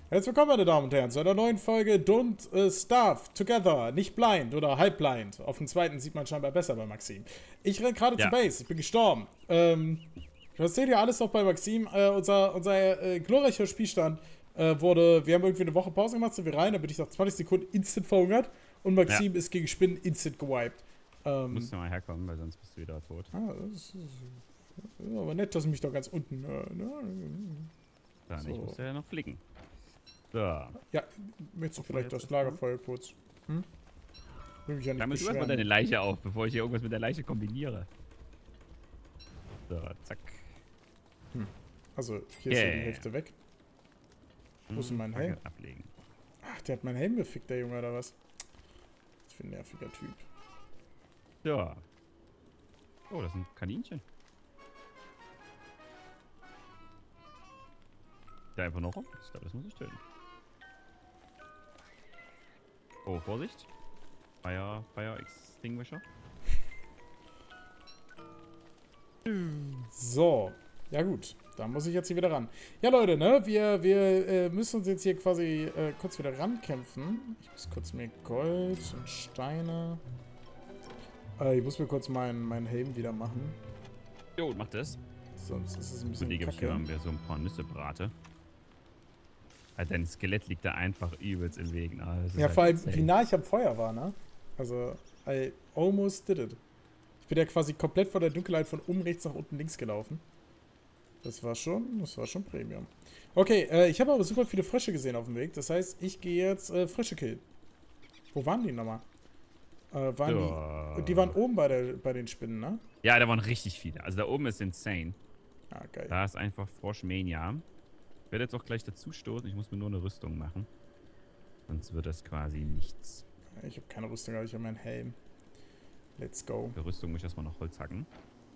Herzlich willkommen, meine Damen und Herren, zu einer neuen Folge Don't Starve Together. Nicht blind oder halb blind. Auf dem zweiten sieht man scheinbar besser bei Maxim. Ich renn gerade zur Base, ich bin gestorben. Das seht ihr alles noch bei Maxim. Unser glorreicher Spielstand wurde, wir haben irgendwie eine Woche Pause gemacht, sind wir rein, da bin ich nach 20 Sekunden instant verhungert und Maxim ist gegen Spinnen instant gewiped. Musst du mal herkommen, weil sonst bist du wieder tot. Das ist aber nett, dass du mich doch ganz unten... Dann, so. ich muss ja noch flicken. So. Ja, willst du vielleicht das Lagerfeuer kurz? Hm? Will mich ja nicht Dann musst du erstmal deine Leiche auf, bevor ich hier irgendwas mit der Leiche kombiniere. So, zack. Also, hier ist ja die Hälfte weg. Wo ist denn mein Helm? Ablegen. Ach, der hat meinen Helm gefickt, der Junge, oder was? Was für ein nerviger Typ. So. Oh, das ist ein Kaninchen. Der einfach noch rum. Ich glaube, das muss ich töten. Oh, Vorsicht. Fire Extinguisher. So. Ja gut, da muss ich jetzt hier wieder ran. Ja Leute, ne, wir müssen uns jetzt hier quasi kurz wieder rankämpfen. Ich muss kurz mir Gold und Steine... ich muss mir kurz meinen Helm wieder machen. Jo, mach das. Sonst ist es ein bisschen Hier kacke. haben wir so ein paar Nüsse brate. Also dein Skelett liegt da einfach übelst im Weg. Ne? Ja, halt vor allem, insane. wie nah ich am Feuer war, ne? Also, I almost did it. Ich bin ja quasi komplett von der Dunkelheit von oben rechts nach unten links gelaufen. Das war schon Premium. Okay, ich habe aber super viele Frösche gesehen auf dem Weg. Das heißt, ich gehe jetzt Frösche killen. Wo waren die nochmal? Die waren oben bei den Spinnen, ne? Ja, da waren richtig viele. Also da oben ist insane. Ah, geil. Da ist einfach Froschmania. Ich werde jetzt auch gleich dazu stoßen. Ich muss mir nur eine Rüstung machen. Sonst wird das quasi nichts. Ich habe keine Rüstung, aber ich habe meinen Helm. Let's go. Für Rüstung muss ich erstmal noch Holz hacken.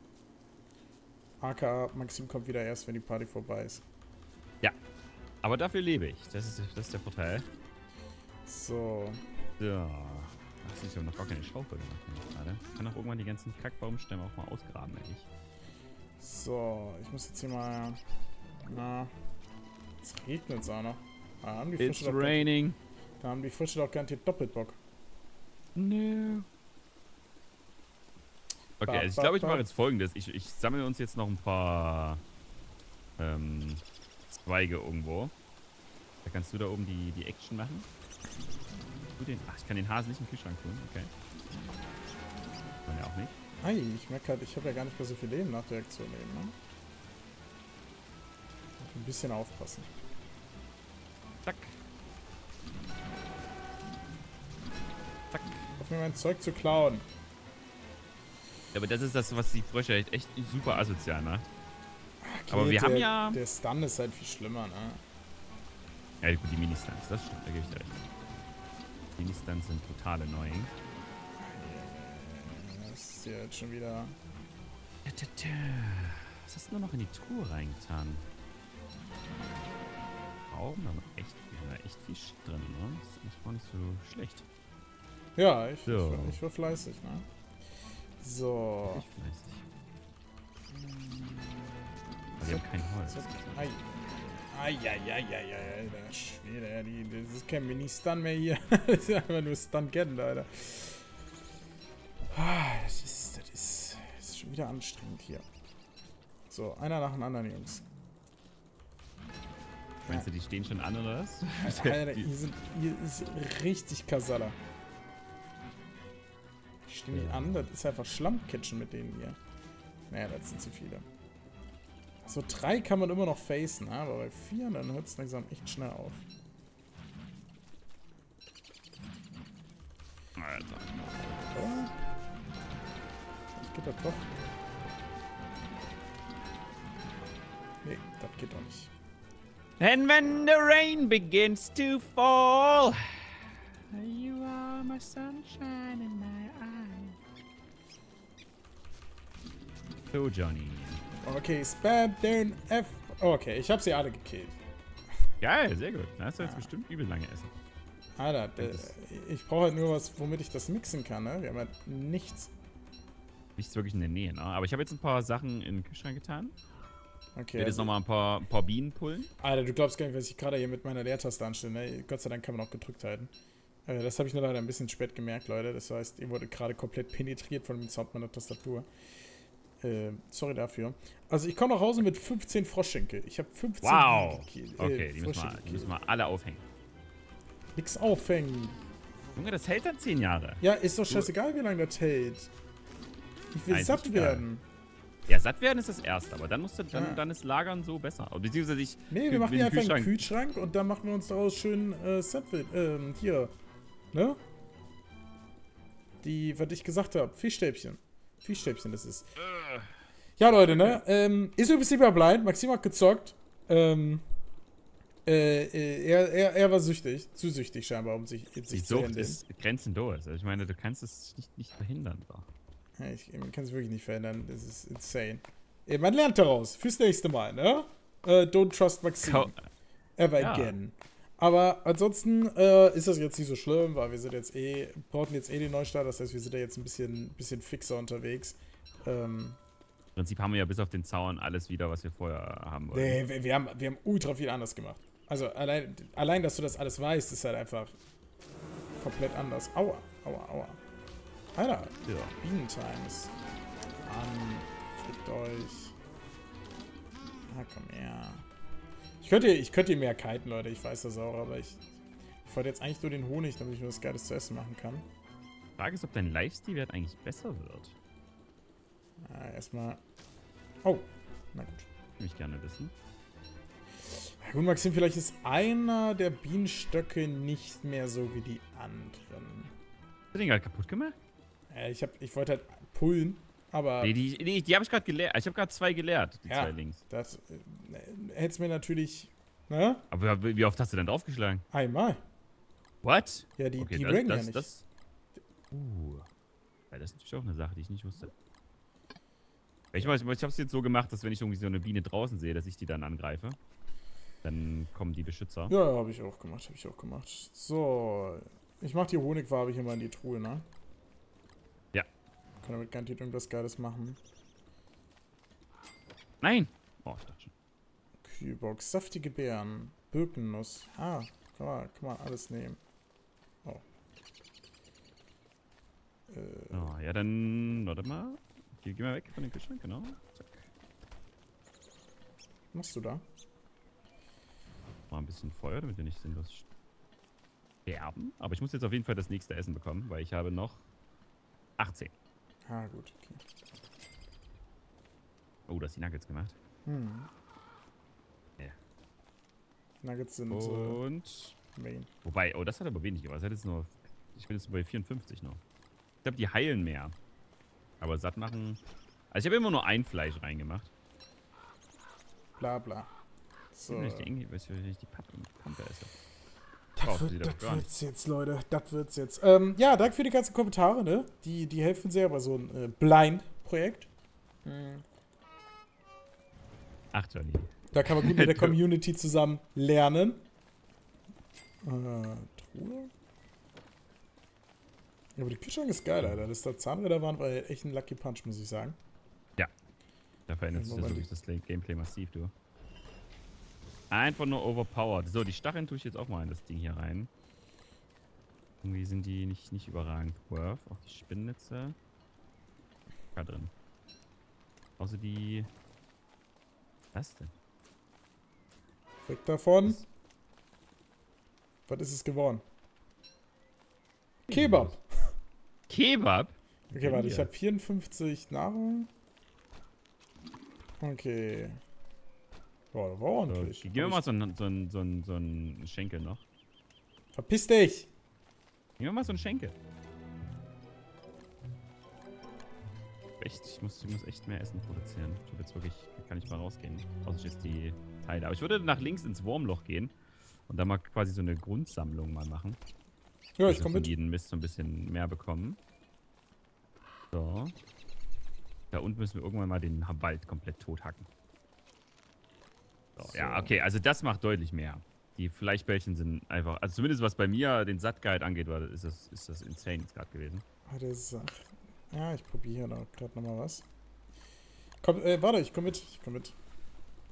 aka Maxim kommt wieder erst, wenn die Party vorbei ist. Ja, aber dafür lebe ich. Das ist der Vorteil. So. So. Ach, ich habe noch gar keine Schaufel gemacht. Gerade. Ich kann auch irgendwann die ganzen Kackbaumstämme auch mal ausgraben, ehrlich. So, ich muss jetzt hier mal... Na, jetzt regnet es auch noch. Da haben die It's Frösche raining. Da haben die Frösche doch garantiert doppelt Bock. No. Okay, also ich glaube, ich mache jetzt Folgendes. Ich sammle uns jetzt noch ein paar Zweige irgendwo. Da kannst du da oben die Action machen. Ach, ich kann den Hasen nicht im Kühlschrank tun. Okay. Kann ja auch nicht. Ei, ich merke halt, ich habe ja gar nicht mehr so viel Leben nach der Aktion eben, ne? Ein bisschen aufpassen. Zack. Zack. Auf mir mein Zeug zu klauen. Ja, aber das ist das, was die Frösche echt super asozial macht. Okay, aber wir haben ja... Der Stun ist halt viel schlimmer, ne? Ja, gut, die Ministuns, das stimmt, da gebe ich dir recht. Die Ministuns sind total annoying. Das ist ja jetzt schon wieder... Was hast du nur noch in die Truhe reingetan? Augen haben wir echt viel Shit drin, ne? Das ist gar nicht so schlecht. Ja, ich war fleißig, ne? So. Ich fleißig. Aber wir haben kein Holz. Alter Schwede, das ist kein Mini-Stun mehr hier. Das ist einfach nur Stun-Get, Alter. Das ist schon wieder anstrengend hier. So, einer nach dem anderen, Jungs. Meinst du, die stehen schon an, oder was? Alter, hier ist richtig Kasala. Die stehen nicht an, das ist einfach Schlammkitchen mit denen hier. Naja, das sind zu viele. So 3 kann man immer noch facen, aber bei 4 dann hört es langsam echt schnell auf. Alter. Oh. Das geht das doch. Nee, das geht doch nicht. And when the rain begins to fall, you are my sunshine in my eye. So, Johnny. Okay, spam den F. Okay, ich habe sie alle gekillt. Geil, sehr gut. Da hast du jetzt bestimmt übel lange Essen. Alter, ich brauche halt nur was, womit ich das mixen kann, ne? Wir haben halt nichts. Nichts wirklich in der Nähe, ne? Aber ich habe jetzt ein paar Sachen in den Kühlschrank getan. Okay. Ich werde jetzt nochmal ein paar Bienen pullen. Alter, du glaubst gar nicht, was ich gerade hier mit meiner Leertaste anstelle. Ne? Gott sei Dank kann man auch gedrückt halten. Das habe ich nur leider ein bisschen spät gemerkt, Leute. Das heißt, ihr wurdet gerade komplett penetriert von dem Sound meiner Tastatur. Sorry dafür. Also ich komme nach Hause mit 15 Froschschenkel. Ich habe 15 Okay, die müssen wir alle aufhängen. Nix aufhängen. Junge, das hält dann 10 Jahre. Ja, ist doch scheißegal, wie lange das hält. Ich will satt werden. Ja, satt werden ist das Erste, aber dann musst du, dann ist Lagern so besser. Beziehungsweise Nee, wir machen hier einfach einen Kühlschrank und dann machen wir uns daraus schön hier. Ne? Was ich gesagt habe. Fischstäbchen. Fischstäbchen, das ist. Ja, Leute, ne? Ist übrigens lieber blind. Maxim hat gezockt. Er war süchtig. Zu süchtig scheinbar, um sich zu handeln. Die Sucht ist grenzenlos. Also ich meine, du kannst es nicht verhindern. So. Ja, man kann es wirklich nicht verhindern. Das ist insane. Man lernt daraus. Fürs nächste Mal, ne? Don't trust Maxim. Ever again. Aber ansonsten ist das jetzt nicht so schlimm, weil wir sind jetzt brauchen jetzt den Neustart. Das heißt, wir sind ja jetzt ein bisschen fixer unterwegs. Im Prinzip haben wir ja bis auf den Zaun alles wieder, was wir vorher haben wollten. Nee, wir haben ultra viel anders gemacht. Also allein, dass du das alles weißt, ist halt einfach komplett anders. Aua. Alter, Bienentimes. Fickt euch. Ah, komm her. Ich könnte mehr kiten, Leute, ich weiß das auch, aber ich wollte jetzt eigentlich nur den Honig, damit ich nur was Geiles zu essen machen kann. Die Frage ist, ob dein Lifestyle eigentlich besser wird. Erstmal. Oh, na gut. Würde ich gerne wissen. Na gut, Maxim, vielleicht ist einer der Bienenstöcke nicht mehr so wie die anderen. Hast du den gerade kaputt gemacht? Ich wollte halt pullen, aber... Nee, die habe ich gerade geleert. Ich habe gerade 2 geleert, die 2 links. Das hätt's mir natürlich... Ne? Aber wie oft hast du denn draufgeschlagen? Einmal. What? Ja, die brennen ja nicht. Ja, das ist natürlich auch eine Sache, die ich nicht wusste. Ich habe es jetzt so gemacht, dass wenn ich irgendwie so eine Biene draußen sehe, dass ich die dann angreife. Dann kommen die Beschützer. Ja, habe ich auch gemacht. So, ich mache die Honigwabe hier mal in die Truhe, ne? Ja. Kann damit garantiert irgendwas Geiles machen. Nein! Oh, ich dachte schon. Kühlbox, saftige Beeren, Birkennuss. Kann man alles nehmen. Oh. Ja, dann, warte mal. Geh mal weg von den Kühlschrank, genau. Zack. Was machst du da? Mal ein bisschen Feuer, damit wir nicht sinnlos sterben. Aber ich muss jetzt auf jeden Fall das nächste Essen bekommen, weil ich habe noch 18. Ah, gut, okay. Oh, du hast die Nuggets gemacht. Ja. Nuggets sind Main. Wobei, das hat aber wenig gemacht. Ich bin jetzt bei 54 noch. Ich glaube, die heilen mehr. Aber satt machen... Also ich habe immer nur ein Fleisch reingemacht. Bla bla. So. Wenn ich die Pampe esse. Das wird's jetzt, Leute. Das wird's jetzt. Ja, danke für die ganzen Kommentare, ne? Die helfen sehr bei so einem Blind-Projekt. Ach, Johnny. Da kann man gut mit der Community zusammen lernen. Truhe? Aber die Kühlschrank ist geil, Alter. Dass da Zahnräder waren, war echt ein Lucky Punch, muss ich sagen. Ja. Da verändert sich durch das Gameplay massiv, du. Einfach nur overpowered. So, die Stacheln tue ich jetzt auch mal in das Ding hier rein. Irgendwie sind die nicht überragend worth. Auch die Spinnennetze. Da drin. Außer die... Was denn? Weg davon. Was ist es geworden? Kebab. Kebab? Okay, warte, ich habe 54 Nahrung. Okay. Boah, das war ordentlich. Gib mir mal so einen Schenkel noch. Verpiss dich! Gib mir mal so einen Schenkel. Ich muss echt mehr Essen produzieren. Ich habe jetzt wirklich, kann ich mal rausgehen. Außer jetzt die Teile. Aber ich würde nach links ins Wurmloch gehen und da mal quasi so eine Grundsammlung mal machen. Ja, ich komme mit. Jeden Mist so ein bisschen mehr bekommen. So. Da unten müssen wir irgendwann mal den Wald komplett tot hacken. So. Ja, okay, also das macht deutlich mehr. Die Fleischbällchen sind einfach, also zumindest was bei mir den Sattguide angeht, ist das insane jetzt gerade gewesen. Ja, ich probiere hier gerade nochmal was. Komm, warte, ich komm mit.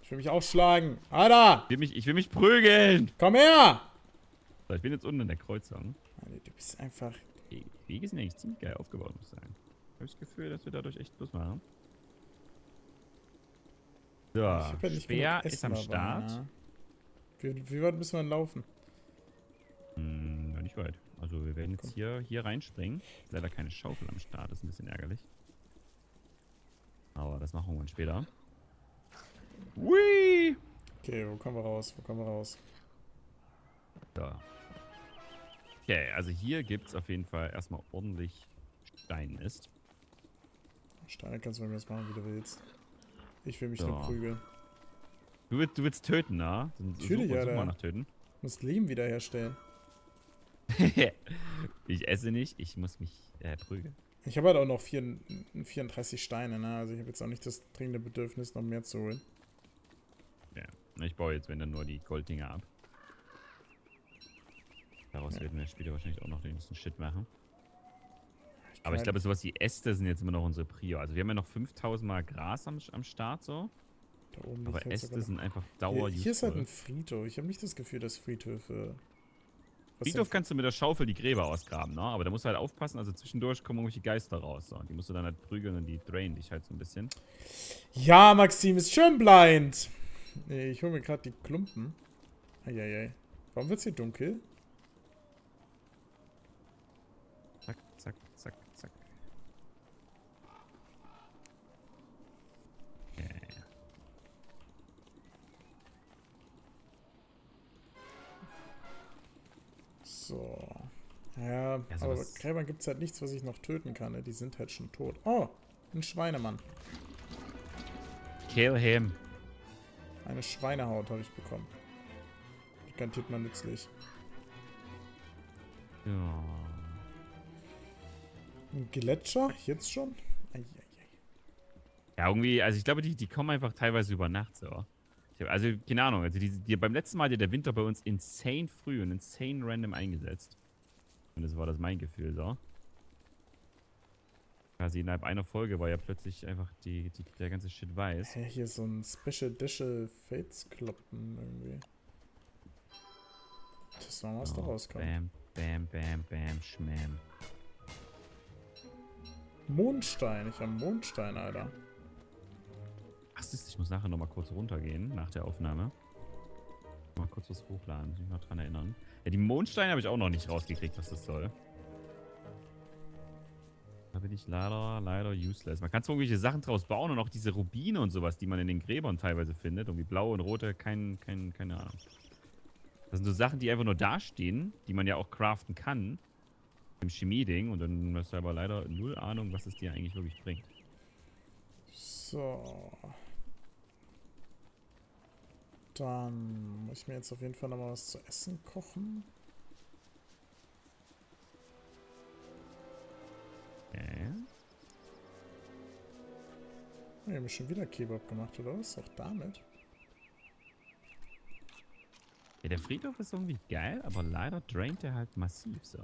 Ich will mich aufschlagen. Alter! Ich will mich prügeln! Komm her! So, ich bin jetzt unten in der Kreuzung. Alter, du bist einfach... Die Wege sind eigentlich ziemlich geil aufgebaut, muss ich sagen. Ich habe das Gefühl, dass wir dadurch echt Plus machen. So, Ja Speer ist am Start. Ja. Wie weit müssen wir denn laufen? Ja, nicht weit. Also wir werden jetzt hier reinspringen. Ist leider keine Schaufel am Start, ist ein bisschen ärgerlich. Aber das machen wir später. Hui! Okay, wo kommen wir raus? Wo kommen wir raus? So. Okay, also hier gibt es auf jeden Fall erstmal ordentlich Steinmist. Steine kannst du mir das machen, wie du willst. Ich will mich So. nur prügeln. Du willst töten, na? Natürlich, Alter. Alter. Nach töten. Du musst Leben wiederherstellen. Ich esse nicht, ich muss mich prügeln. Ich habe halt auch noch 34 Steine, ne? Also ich habe jetzt auch nicht das dringende Bedürfnis, noch mehr zu holen. Ja, ich baue jetzt, wenn dann nur die Golddinger ab. Daraus werden wir später wahrscheinlich auch noch den nächsten Shit machen. Aber ich glaube, sowas wie Äste sind jetzt immer noch unsere Prio. Also wir haben ja noch 5000 Mal Gras am Start so. Da oben aber halt Äste sind einfach dauernd. Hier ist halt ein Friedhof. Ich habe nicht das Gefühl, dass Friedhöfe... Friedhof kannst du mit der Schaufel die Gräber ausgraben, ne? Aber da musst du halt aufpassen, also zwischendurch kommen irgendwelche Geister raus. So. Die musst du dann halt prügeln und die drainen dich halt so ein bisschen. Ja, Maxim ist schön blind. Nee, ich hole mir gerade die Klumpen. Eieiei. Warum wird's hier dunkel? Zack, zack, zack, zack. Okay. So. Ja, aber bei Gräbern gibt es halt nichts, was ich noch töten kann. Ne? Die sind halt schon tot. Oh, ein Schweinemann. Kill him. Eine Schweinehaut habe ich bekommen. Die garantiert man nützlich. Ja. Ein Gletscher? Jetzt schon? Eieiei. Ja, irgendwie, also ich glaube, die kommen einfach teilweise über Nacht so. Also, keine Ahnung, also beim letzten Mal hat der Winter bei uns insane früh und insane random eingesetzt. Und das war das mein Gefühl, so. Quasi innerhalb einer Folge war ja plötzlich einfach der ganze Shit weiß. Hä, hier ist so ein Special Dische Fates Kloppen irgendwie. Das ist noch was da rauskommt. Bam, bam, bam, bam, schmam. Mondstein, ich habe Mondstein, Alter. Ach, ich muss nachher nochmal kurz runtergehen, nach der Aufnahme. Mal kurz was hochladen, muss mich mal dran erinnern. Ja, die Mondsteine habe ich auch noch nicht rausgekriegt, was das soll. Da bin ich leider useless. Man kann zwar irgendwelche Sachen draus bauen und auch diese Rubine und sowas, die man in den Gräbern teilweise findet. Irgendwie blaue und rote, keine Ahnung. Das sind so Sachen, die einfach nur dastehen, die man ja auch craften kann. Im Chemie-Ding. Und dann hast du aber leider null Ahnung, was es dir eigentlich wirklich bringt. So. Dann muss ich mir jetzt auf jeden Fall nochmal was zu essen kochen. Okay. Wir haben schon wieder Kebab gemacht, oder was? Auch damit? Ja, der Friedhof ist irgendwie geil, aber leider draint er halt massiv so.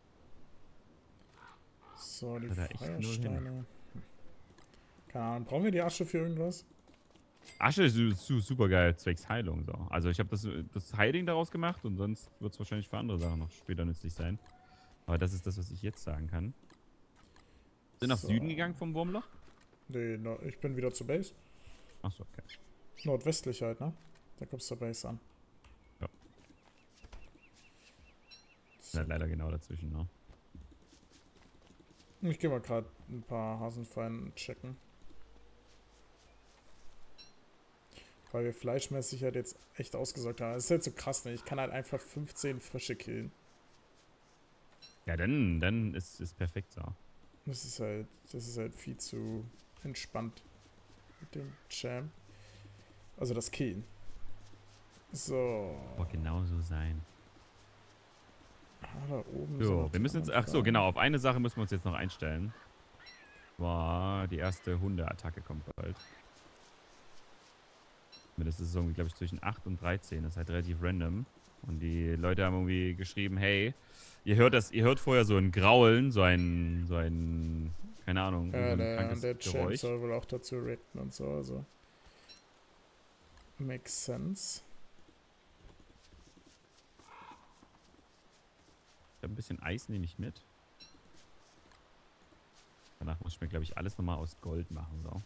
So, die Hat er echt null hin. Feuersteine. Keine Ahnung, brauchen wir die Asche für irgendwas? Asche ist super geil, zwecks Heilung so. Also ich habe das Hiding daraus gemacht und sonst wird es wahrscheinlich für andere Sachen noch später nützlich sein. Aber das ist das, was ich jetzt sagen kann. Sind nach Süden gegangen vom Wurmloch? Nee, ich bin wieder zur Base. Achso, okay. Nordwestlich halt, ne? Da kommst du zur Base an. Ja. So. Ja, leider genau dazwischen, ne? Ich gehe mal gerade ein paar Hasenfallen checken. Weil wir fleischmäßig halt jetzt echt ausgesorgt haben. Das ist halt so krass, ne? Ich kann halt einfach 15 Frische killen. Ja, dann ist es perfekt so. Das ist halt viel zu entspannt mit dem Champ. Also das Killen. So. Aber genau so sein. Ah, da oben. So, wir müssen jetzt, ach so, genau, auf eine Sache müssen wir uns jetzt noch einstellen. War die erste Hundeattacke kommt bald. Das ist irgendwie, glaube ich, zwischen 8 und 13. Das ist halt relativ random. Und die Leute haben irgendwie geschrieben, hey, ihr hört vorher so ein Graulen, so ein keine Ahnung, ja, so ein krankes der Geräusch. Champ soll wohl auch dazu reacten und so, also. Makes sense. Ich habe ein bisschen Eis, nehme ich mit. Danach muss ich mir, glaube ich, alles nochmal aus Gold machen. So.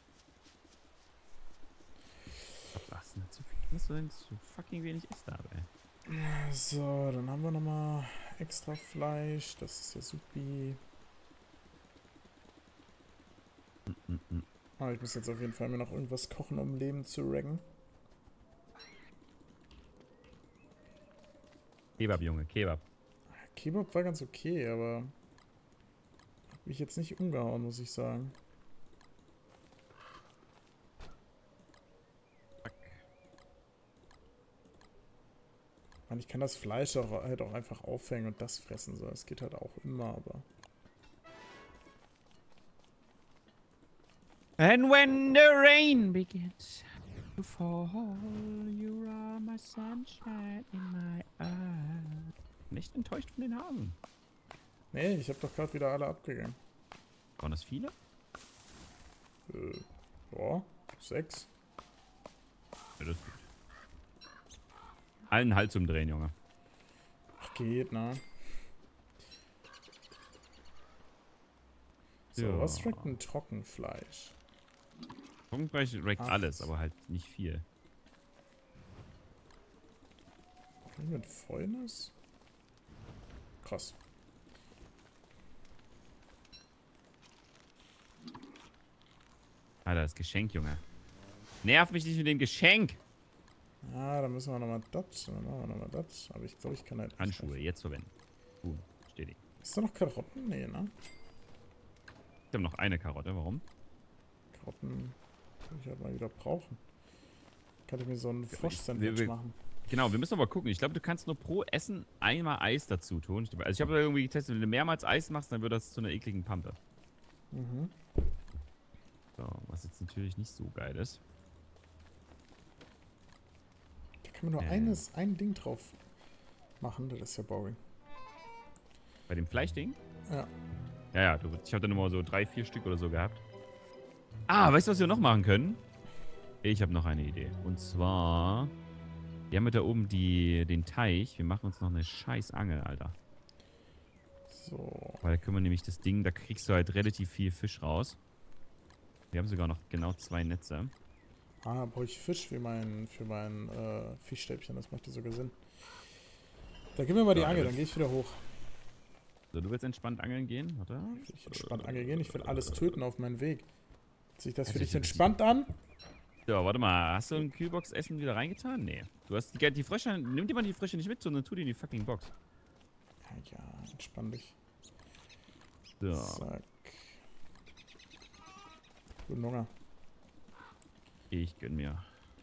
Was ist denn zu viel? Was ist denn zu fucking wenig ist da, ey? So, dann haben wir nochmal extra Fleisch. Das ist ja supi. Ah, ich muss jetzt auf jeden Fall mir noch irgendwas kochen, um Leben zu raggen. Kebab, Junge, Kebab. Kebab war ganz okay, aber hat mich jetzt nicht umgehauen, muss ich sagen. Fuck. Man, ich kann das Fleisch halt auch einfach aufhängen und das fressen. So. Das geht halt auch immer, aber... And when the rain begins to fall, you are my sunshine in my eyes. Nicht enttäuscht von den Hasen. Nee, ich habe doch gerade wieder alle abgegangen. Waren das viele? Ja, 6. Ja, das ist gut. Allen Hals umdrehen, Junge. Ach, geht, ne? So, Ja. was schmeckt ein Trockenfleisch? Trockenfleisch rackt alles, aber halt nicht viel. Mit Fäulnis? Krass. Alter, das Geschenk, Junge. Nerv mich nicht mit dem Geschenk! Ah, dann müssen wir nochmal das. Dann machen wir nochmal das. Aber ich glaube, ich kann halt. Handschuhe, jetzt verwenden. Steht. Ist da noch Karotten? Nee, ne? Ich habe noch eine Karotte, warum? Karotten kann ich halt mal wieder brauchen. Kann ich mir so ein Frosch-Sandwich machen. Genau, wir müssen aber gucken. Ich glaube, du kannst nur pro Essen einmal Eis dazu tun. Also ich habe irgendwie getestet, wenn du mehrmals Eis machst, dann wird das zu einer ekligen Pampe. Mhm. So, was jetzt natürlich nicht so geil ist. Da kann man nur ein Ding drauf machen. Das ist ja boring. Bei dem Fleischding? Ja. Ja, ich habe da nur mal so 3, 4 Stück oder so gehabt. Ah, weißt du, was wir noch machen können? Ich habe noch eine Idee. Und zwar... Wir haben da oben den Teich. Wir machen uns noch eine scheiß Angel, Alter. So. Weil da können wir nämlich das Ding, da kriegst du halt relativ viel Fisch raus. Wir haben sogar noch genau 2 Netze. Ah, brauche ich Fisch für mein Fischstäbchen. Das macht ja sogar Sinn. Da gib mir mal die Angel, dann gehe ich wieder hoch. So, du willst entspannt angeln gehen, oder? Ich will entspannt angeln gehen. Ich will alles töten auf meinem Weg. Hört sich das für dich entspannt an? So, warte mal. Hast du ein Kühlbox-Essen wieder reingetan? Nee. Du hast die Frösche. Nimm dir mal die Frösche nicht mit, sondern tu die in die fucking Box. Ja, entspann dich. So. Zack. Guten Hunger. Ich gönn mir.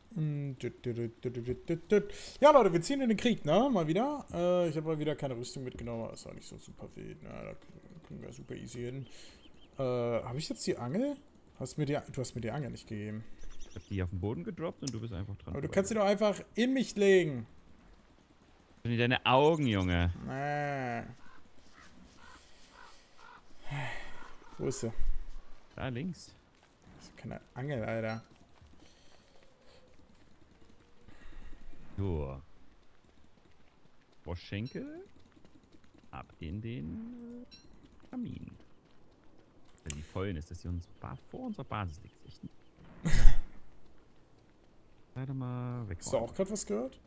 Ja, Leute, wir ziehen in den Krieg, ne? Mal wieder. Ich habe mal wieder keine Rüstung mitgenommen, aber ist auch nicht so super wild. Na, da kriegen wir super easy hin. Habe ich jetzt die Angel? Du hast mir die Angel nicht gegeben. Ich hab die auf den Boden gedroppt und du bist einfach dran. Aber du kannst sie doch einfach in mich legen. In deine Augen, Junge. Wo ist sie? Da links. Das ist keine Angel, Alter. So. Froschschenkel. Ab in den Kamin. Weil die vollen ist, dass sie uns vor unserer Basis liegt. Echt nicht. Leider mal weg. Hast du auch gerade was gehört?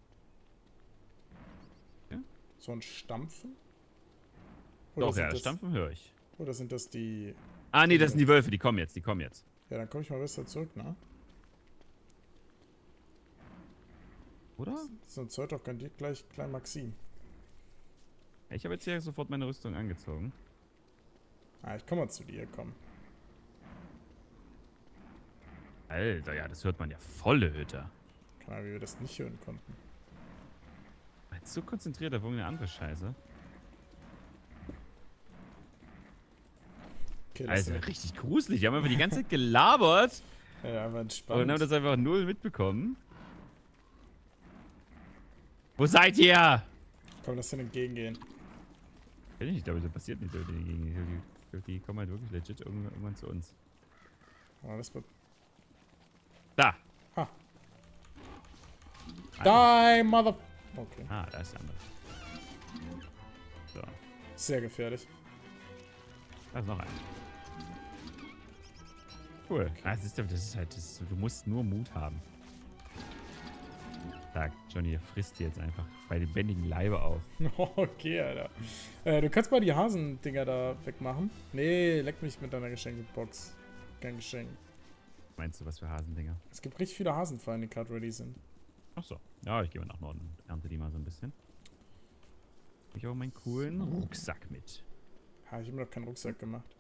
Ja? So ein Stampfen? Doch, ja, Stampfen höre ich. Oder sind das die... Ah, nee, das sind die Wölfe, die kommen jetzt. Ja, dann komme ich mal besser zurück, ne? Oder? Sonst hört doch gleich Klein Maxim. Ich habe jetzt hier sofort meine Rüstung angezogen. Ah, ich komme mal zu dir, komm. Alter, ja, das hört man ja volle Hütte. Keine Ahnung, wie wir das nicht hören konnten. Jetzt so konzentriert auf irgendeine andere Scheiße. Okay, also richtig gruselig. Die haben einfach die ganze Zeit gelabert. Ja, aber entspannt. Und haben das einfach null mitbekommen. Wo seid ihr? Komm, lass denen entgegengehen. Ich glaube, das passiert nicht so. Die kommen halt wirklich legit irgendwann zu uns. Oh, das wird... Da! Ah. Die, Mother... Okay. Ah, da ist der andere. So. Sehr gefährlich. Da ist noch ein. Cool. Ah, das ist halt, du musst nur Mut haben. Sag, Johnny, frisst dir jetzt einfach bei lebendigen Leibe auf. Okay, Alter. Du kannst mal die Hasendinger da wegmachen. Nee, leck mich mit deiner Geschenkebox. Kein Geschenk. Meinst du, was für Hasendinger? Es gibt richtig viele Hasenfallen, die gerade ready sind. Ach so. Ja, ich gehe mal nach Norden und ernte die mal so ein bisschen. Hab ich auch meinen coolen Rucksack mit. Ja, ich habe noch keinen Rucksack gemacht.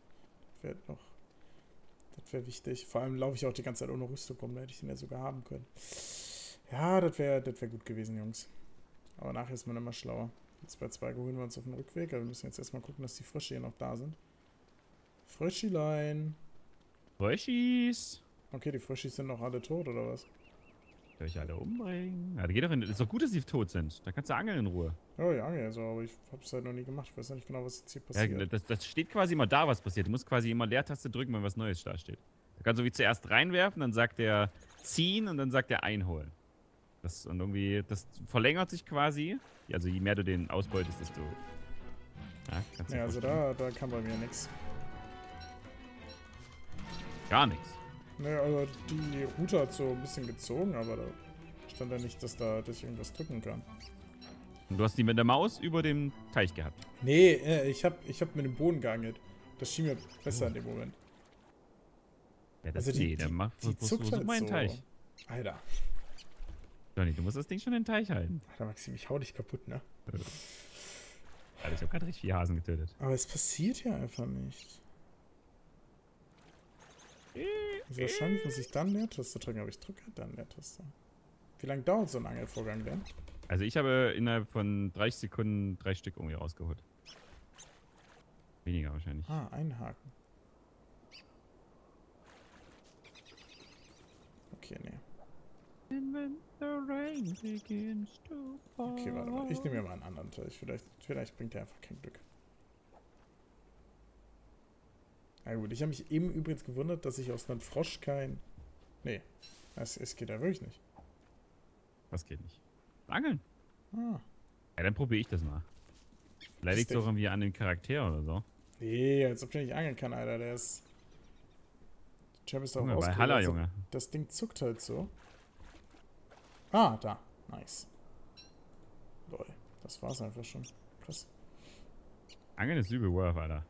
Das wäre wichtig. Vor allem laufe ich auch die ganze Zeit ohne Rüstung rum. Da hätte ich den ja sogar haben können. Ja, das wär gut gewesen, Jungs. Aber nachher ist man immer schlauer. Jetzt bei 2 holen wir uns auf den Rückweg. Aber wir müssen jetzt erstmal gucken, dass die Frösche hier noch da sind. Fröschilein. Fröschis. Okay, die Fröschis sind noch alle tot, oder was? Soll ich alle umbringen? Ja, geht doch ist doch gut, dass sie tot sind. Da kannst du angeln in Ruhe. Oh ja, also, aber ich hab's halt noch nie gemacht. Ich weiß nicht genau, was jetzt hier passiert. Ja, das steht quasi immer da, was passiert. Du musst quasi immer Leertaste drücken, wenn was Neues da steht. Da kannst du wie zuerst reinwerfen, dann sagt der ziehen und dann sagt der einholen. Das verlängert sich quasi. Also je mehr du den ausbeutest, desto... Ja, kannst du ja, also da kam bei mir nichts. Gar nichts. Ne, also die Route hat so ein bisschen gezogen, aber da stand ja nicht, dass ich irgendwas drücken kann. Und du hast die mit der Maus über dem Teich gehabt? Nee, ich hab mit dem Boden geangelt. Das schien mir besser in dem Moment. Ja, das also der macht zuckt halt meinen so. Teich. Alter. Johnny, du musst das Ding schon in den Teich halten. Alter, Maxim, ich hau dich kaputt, ne? Alter, ich hab gerade richtig 4 Hasen getötet. Aber es passiert ja einfach nicht. Also wahrscheinlich muss ich dann Leertaste drücken, aber ich drücke halt dann Leertaste. Wie lange dauert so ein Angelvorgang denn? Also ich habe innerhalb von 30 Sekunden 3 Stück irgendwie rausgeholt. Weniger wahrscheinlich. Ah, einhaken. Okay, nee. Okay, warte mal. Ich nehme mir mal einen anderen Teich. Vielleicht bringt der einfach kein Glück. Na gut, ich habe mich eben übrigens gewundert, dass ich aus einem Frosch kein... Nee, es geht ja wirklich nicht. Was geht nicht? Angeln. Ah. Ja, dann probiere ich das mal. Vielleicht liegt es auch irgendwie an dem Charakter oder so. Nee, als ob der nicht angeln kann, Alter. Der ist... Chap ist auch Junge, bei Halla, Junge. Das Ding zuckt halt so. Ah, da. Nice. Lol. Das war's einfach schon. Krass. Angeln ist übel worth, Alter.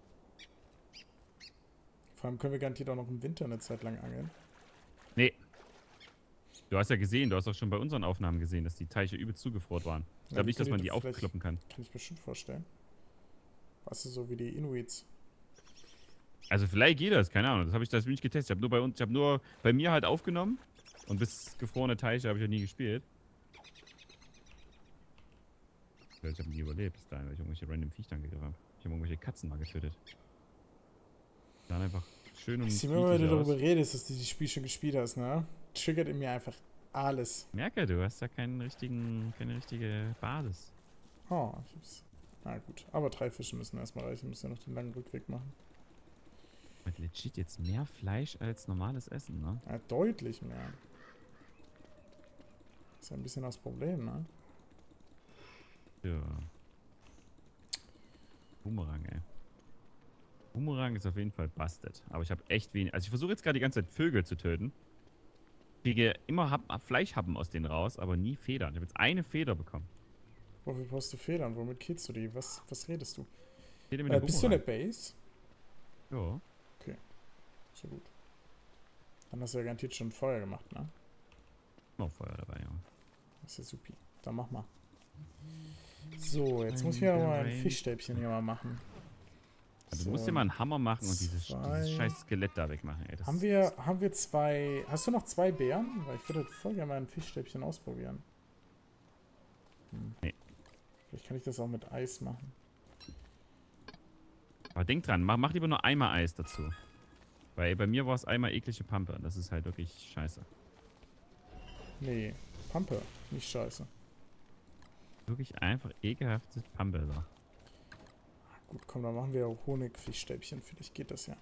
Vor allem können wir garantiert auch noch im Winter eine Zeit lang angeln. Nee. Du hast ja gesehen, du hast auch schon bei unseren Aufnahmen gesehen, dass die Teiche übel zugefroren waren. Ich glaube nicht, dass man die aufkloppen kann. Kann ich mir schon vorstellen. Weißt du, so wie die Inuits. Also vielleicht geht das, keine Ahnung. Das habe ich nicht getestet. Ich habe nur bei mir halt aufgenommen. Und bis gefrorene Teiche habe ich ja nie gespielt. Ich habe nie überlebt bis dahin, weil ich irgendwelche random Viecher angegriffen habe. Ich habe irgendwelche Katzen mal getötet. Dann einfach schön und ich sehe immer, wenn du darüber redest, dass du das Spiel schon gespielt hast, ne? Triggert in mir einfach alles. Merke, du hast da keine richtige Basis. Oh, ich hab's. Na gut, aber 3 Fische müssen erstmal reichen. Müssen ja noch den langen Rückweg machen. Mit legit jetzt mehr Fleisch als normales Essen, ne? Ja, deutlich mehr. Ist ja ein bisschen das Problem, ne? Ja. Boomerang, ey. Boomerang ist auf jeden Fall busted. Aber ich habe echt wenig... Also ich versuche jetzt gerade die ganze Zeit Vögel zu töten. Kriege immer Fleischhappen aus denen raus, aber nie Federn. Ich habe jetzt eine Feder bekommen. Wofür brauchst du Federn? Womit killst du die? Was redest du? Bist du in der Base? Ja. Okay. So gut. Dann hast du ja garantiert schon Feuer gemacht, ne? Noch Feuer dabei, ja. Das ist ja supi. Dann mach mal. So, jetzt muss ich mir mal ein Fischstäbchen hier mal machen. Also du musst dir mal einen Hammer machen und dieses scheiß Skelett da wegmachen, ey. Haben wir 2... Hast du noch 2 Beeren? Weil ich würde voll gerne mal ein Fischstäbchen ausprobieren. Nee. Vielleicht kann ich das auch mit Eis machen. Aber denk dran, mach lieber nur einmal Eis dazu. Weil bei mir war es einmal eklige Pampe. Das ist halt wirklich scheiße. Nee, Pampe, nicht scheiße. Wirklich einfach ekelhaftes Pampe da. Gut, komm, dann machen wir auch Honigfischstäbchen. Vielleicht geht das ja.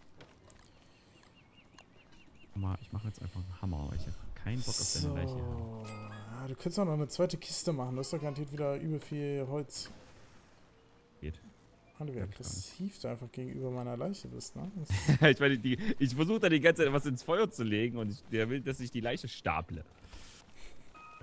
Ich mache jetzt einfach einen Hammer, weil ich habe keinen Bock auf deine Leiche habe. Ah, du könntest auch noch eine zweite Kiste machen. Du hast doch garantiert wieder übel viel Holz. Geht. Ah, du wie aggressiv du einfach gegenüber meiner Leiche bist, ne? Ich meine, ich versuche da die ganze Zeit was ins Feuer zu legen und der will, dass ich die Leiche staple. So.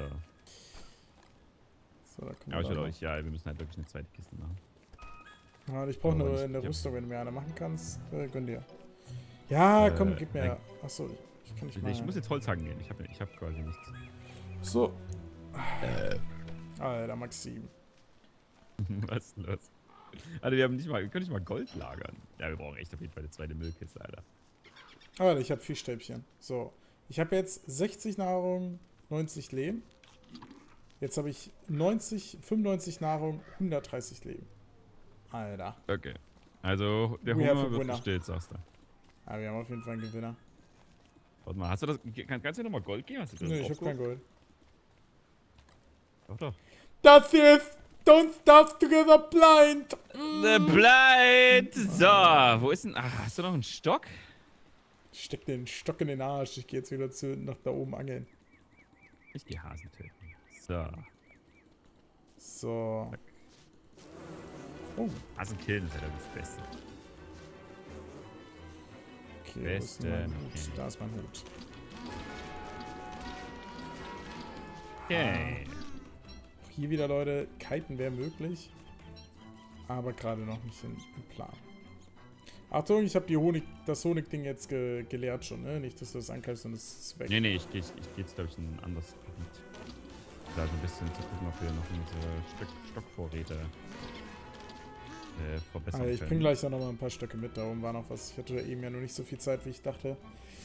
So, da kommt Aber ich will euch, ja, wir müssen halt wirklich eine zweite Kiste machen. Ja, ich brauche eine Rüstung, wenn du mir eine machen kannst. Gönn dir. Ja, komm, gib mir. Achso, ich kann nicht mal. Ich muss jetzt Holz hacken gehen. Ich hab quasi nichts. So. Alter, Maxim. Was ist denn los? Alter, wir können nicht mal Gold lagern. Ja, wir brauchen echt auf jeden Fall eine zweite Müllkiste, Alter. Alter, ich habe Fischstäbchen. So. Ich habe jetzt 60 Nahrung, 90 Lehm. Jetzt habe ich 95 Nahrung, 130 Lehm. Alter. Okay. Also, der Hunger wird gestillt, sagst du. Ja, wir haben auf jeden Fall einen Gewinner. Warte mal, hast du das? Kannst du dir nochmal Gold geben? Hast du das nee, ich habe kein Gold. Doch. Das hier ist Don't Starve Together Blind! Blind! So, wo ist denn... Ach, hast du noch einen Stock? Ich steck den Stock in den Arsch. Ich gehe jetzt wieder nach da oben angeln. Ich gehe Hasen töten. So. So. Oh. Hasen killen ist ja das Beste. Okay, wo ist denn mein Hut? Da ist mein Hut. Okay. Auch hier wieder, Leute, kiten wäre möglich. Aber gerade noch nicht im Plan. Achtung, ich habe das Honigding jetzt geleert schon, ne? Nicht, dass du das angreifst und es ist weg. Nee, ich geh jetzt, glaube ich, in ein anderes Gebiet. Da so ein bisschen zu gucken, ob wir noch unsere Stockvorräte verbessern können. Ich bring gleich noch mal ein paar Stöcke mit. Da oben war noch was. Ich hatte eben ja nur nicht so viel Zeit, wie ich dachte.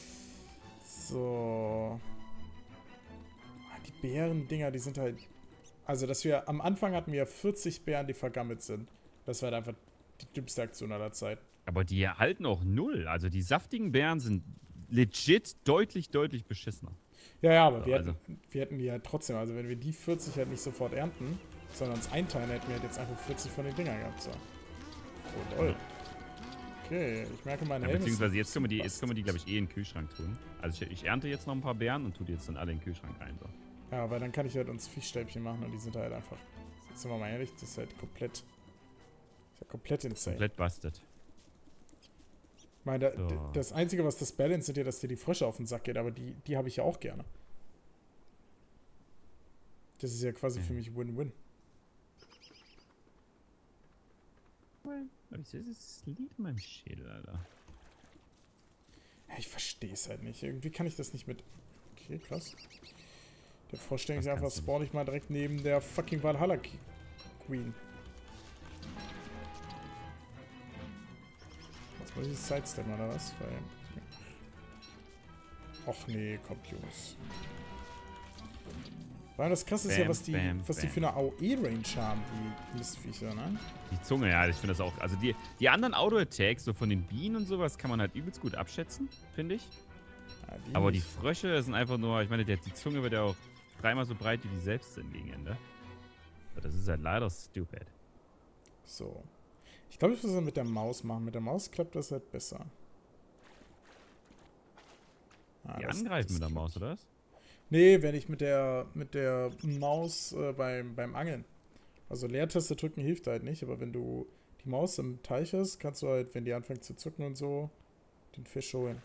So. Die Beeren-Dinger, die sind halt... Also, am Anfang hatten wir 40 Beeren, die vergammelt sind. Das war halt einfach die dümmste Aktion aller Zeit. Aber die halten auch null. Also, die saftigen Beeren sind legit deutlich beschissener. Ja, aber wir hätten die halt trotzdem. Also, wenn wir die 40 halt nicht sofort ernten, sondern uns einteilen, hätten wir halt jetzt einfach 40 von den Dingern gehabt. So. Oh, toll. Okay, ich merke meine Helme. Beziehungsweise jetzt können wir die, glaube ich, in den Kühlschrank tun. Also ich ernte jetzt noch ein paar Beeren und tue die jetzt dann alle in den Kühlschrank rein. So. Ja, weil dann kann ich halt uns Fischstäbchen machen und die sind halt einfach, sind wir mal ehrlich, das ist halt komplett insane. Komplett busted. Ich meine, das Einzige, was das Balance sind ja, dass dir die Frösche auf den Sack geht, aber die habe ich ja auch gerne. Das ist ja quasi für mich Win-Win. Aber ich sehe das Lied in meinem Schädel, Alter. Ja, ich verstehe es halt nicht. Irgendwie kann ich das nicht mit... Okay, krass. Der Frosch denkt sich einfach, spawn ich mal direkt neben der fucking Valhalla Queen. Jetzt muss ich sidesteppen oder was? Weil... Och nee, kommt Jungs. Weil das krasse ist ja, was die für eine AOE-Range haben, die Mistviecher, ne? Die Zunge, ja, ich finde das auch. Also die anderen Auto-Attacks, so von den Bienen und sowas, kann man halt übelst gut abschätzen, finde ich. Ja, aber die Frösche sind einfach nur, ich meine, die Zunge wird ja auch dreimal so breit wie die selbst sind gegen Ende. Aber das ist halt leider stupid. So. Ich glaube, ich muss das mit der Maus machen. Mit der Maus klappt das halt besser. Die angreifen mit der Maus, oder was? Nee, wenn ich mit der Maus beim Angeln. Also Leertaste drücken hilft halt nicht, aber wenn du die Maus im Teich hast, kannst du halt, wenn die anfängt zu zucken und so, den Fisch holen.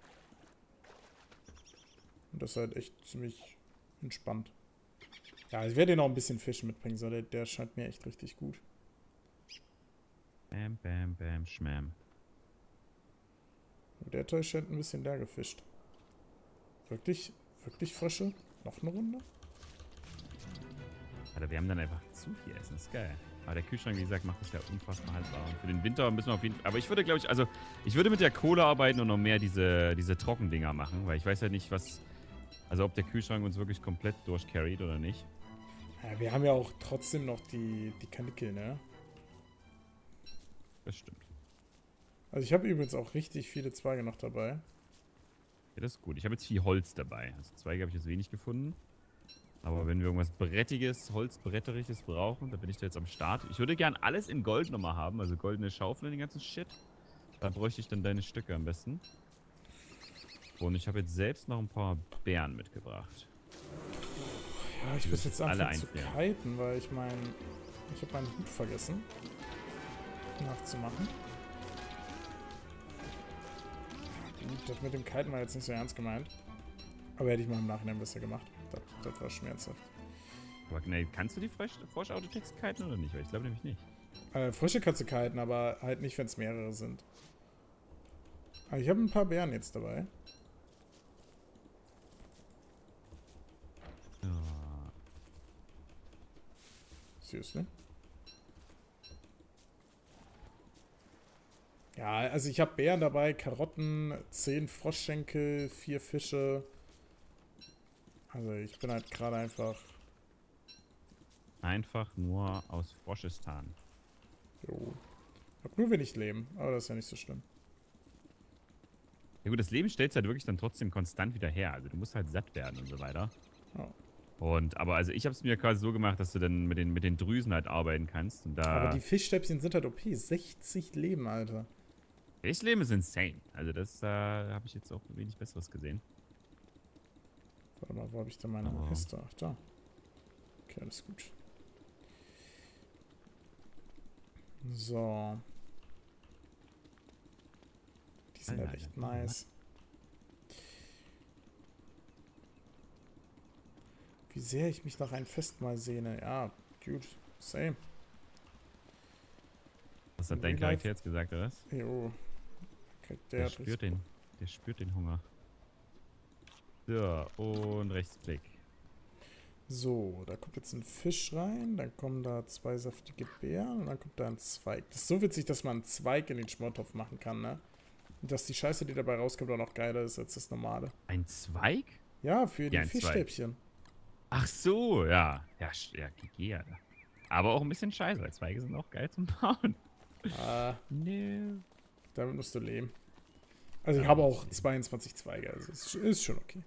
Und das ist halt echt ziemlich entspannt. Ja, ich werde dir noch ein bisschen Fisch mitbringen, so der scheint mir echt richtig gut. Bam, bam, bam, schmam. Der Teich scheint ein bisschen leer gefischt. Wirklich Frösche? Noch eine Runde? Alter, wir haben dann einfach zu viel Essen. Das ist geil. Aber der Kühlschrank, wie gesagt, macht das ja unfassbar haltbar. Und für den Winter müssen wir auf jeden Fall... Aber ich würde, glaube ich, ich würde mit der Kohle arbeiten und noch mehr diese Trockendinger machen, weil ich weiß ja nicht, ob der Kühlschrank uns wirklich komplett durchcarried oder nicht. Ja, wir haben ja auch trotzdem noch die Kanickel, ne? Das stimmt. Also ich habe übrigens auch richtig viele Zweige noch dabei. Ja, das ist gut. Ich habe jetzt viel Holz dabei. Also Zweige habe ich jetzt wenig gefunden. Aber wenn wir irgendwas Brettiges, Holzbretteriges brauchen, dann bin ich da jetzt am Start. Ich würde gern alles in Gold nochmal haben, also goldene Schaufeln und den ganzen Shit. Da bräuchte ich dann deine Stücke am besten. Und ich habe jetzt selbst noch ein paar Beeren mitgebracht. Ja, ich muss jetzt anfangen zu kiten, weil ich habe meinen Hut vergessen nachzumachen. Gut, das mit dem Kiten war jetzt nicht so ernst gemeint. Aber hätte ich mal im Nachhinein besser gemacht. Das war schmerzhaft. Aber kannst du die Frosch-Autotext kiten oder nicht? Weil ich glaube nämlich nicht. Frösche kannst du kiten, aber halt nicht, wenn es mehrere sind. Aber ich habe ein paar Bären jetzt dabei. Ja. Seriously? Ja, also ich habe Beeren dabei, Karotten, 10 Froschschenkel, 4 Fische. Also ich bin halt gerade einfach... Einfach nur aus Froschistan. Jo. Ich hab nur wenig Leben, aber das ist ja nicht so schlimm. Ja gut, das Leben stellt halt wirklich dann trotzdem konstant wieder her. Also du musst halt satt werden und so weiter. Oh. Aber also ich habe es mir quasi so gemacht, dass du dann mit den Drüsen halt arbeiten kannst. Und da aber die Fischstäbchen sind halt OP. 60 Leben, Alter. Fischleben ist insane. Also das habe ich jetzt auch wenig Besseres gesehen. Warte mal, wo habe ich denn meine Äste? Ach, da. Okay, alles gut. So. Die sind halt echt nice. Wie sehr ich mich nach einem Festmahl sehne. Ja, gut. Same. Was hat dein Charakter jetzt gesagt, oder was? Jo. Okay, der spürt den Hunger. So, und Rechtsklick. So, da kommt jetzt ein Fisch rein, dann kommen da 2 saftige Beeren und dann kommt da ein Zweig. Das ist so witzig, dass man einen Zweig in den Schmortopf machen kann, ne? Und dass die Scheiße, die dabei rauskommt, auch noch geiler ist als das normale. Ein Zweig? Ja, für die Fischstäbchen. Ach so, ja. Ja, GG, Alter. Aber auch ein bisschen scheiße, weil Zweige sind auch geil zum Bauen. Nee. Damit musst du leben. Also ich habe auch 22 Zweige, also es ist schon okay.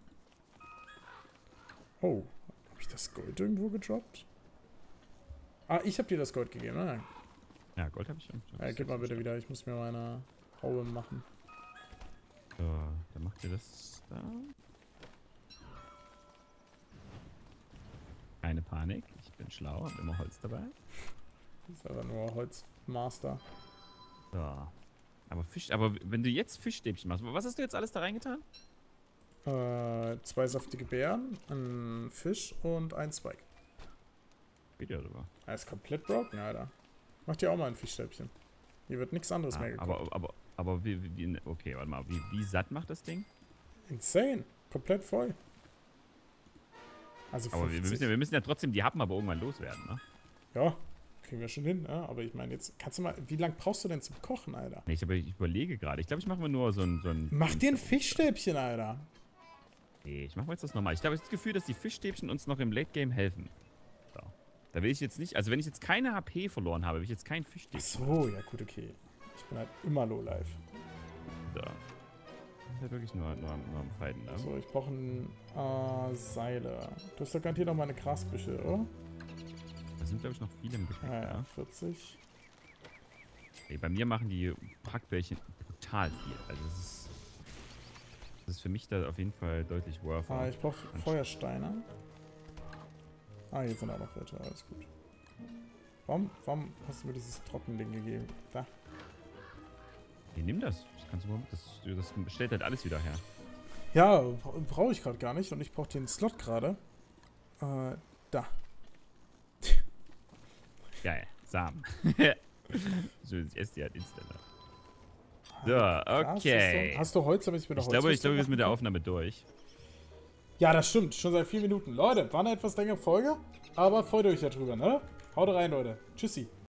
Oh. Habe ich das Gold irgendwo gedroppt? Ah, ich habe dir das Gold gegeben, ne? Ja, Gold habe ich schon. Ja, gib mal bitte wieder, ich muss mir meine Haube machen. So, dann macht ihr das da. Keine Panik, ich bin schlau, habe immer Holz dabei. Das ist aber nur Holzmaster. So. Aber wenn du jetzt Fischstäbchen machst, was hast du jetzt alles da reingetan? 2 saftige Beeren, ein Fisch und ein Zweig. Geht ja sogar. Er ist komplett broken, Alter. Mach dir auch mal ein Fischstäbchen. Hier wird nichts anderes mehr gekocht. Aber okay, warte mal. Wie satt macht das Ding? Insane. Komplett voll. Also aber wir müssen ja trotzdem die Happen aber irgendwann loswerden, ne? Ja, kriegen wir schon hin, ne? Aber ich meine, jetzt kannst du mal... Wie lange brauchst du denn zum Kochen, Alter? Nee, ich überlege gerade. Ich glaube, ich mache mir nur so ein... Mach dir ein Fischstäbchen, Alter. Nee, ich mache mir jetzt das nochmal. Ich habe das Gefühl, dass die Fischstäbchen uns noch im Late Game helfen. So. Da will ich jetzt nicht... Also wenn ich jetzt keine HP verloren habe, will ich jetzt kein Fischstäbchen. Ach so, ja gut, okay. Ich bin halt immer low life. So. Das ist ja wirklich nur am Fighten, ne? So, ich brauche Seile. Du hast doch garantiert noch mal eine Grasbüschel, oder? Da sind, glaube ich, noch viele im Gepäck. Ja, 40. Ey, bei mir machen die Hackbällchen brutal viel. Also das ist für mich da auf jeden Fall deutlich worth. Ich brauche Feuersteine. Jetzt sind auch noch welche. Alles gut. Warum hast du mir dieses Trockending gegeben? Da. Hey, nimm das. Das stellt halt alles wieder her. Ja, brauche ich gerade gar nicht. Und ich brauche den Slot gerade. Da. Geil. Samen. So, ich esse die halt instant. So, okay. Hast du Holz, damit ich mir noch Holz... Ich glaube, wir sind mit der Aufnahme durch. Ja, das stimmt. Schon seit 4 Minuten. Leute, war eine etwas längere Folge. Aber freut euch ja drüber, ne? Haut rein, Leute. Tschüssi.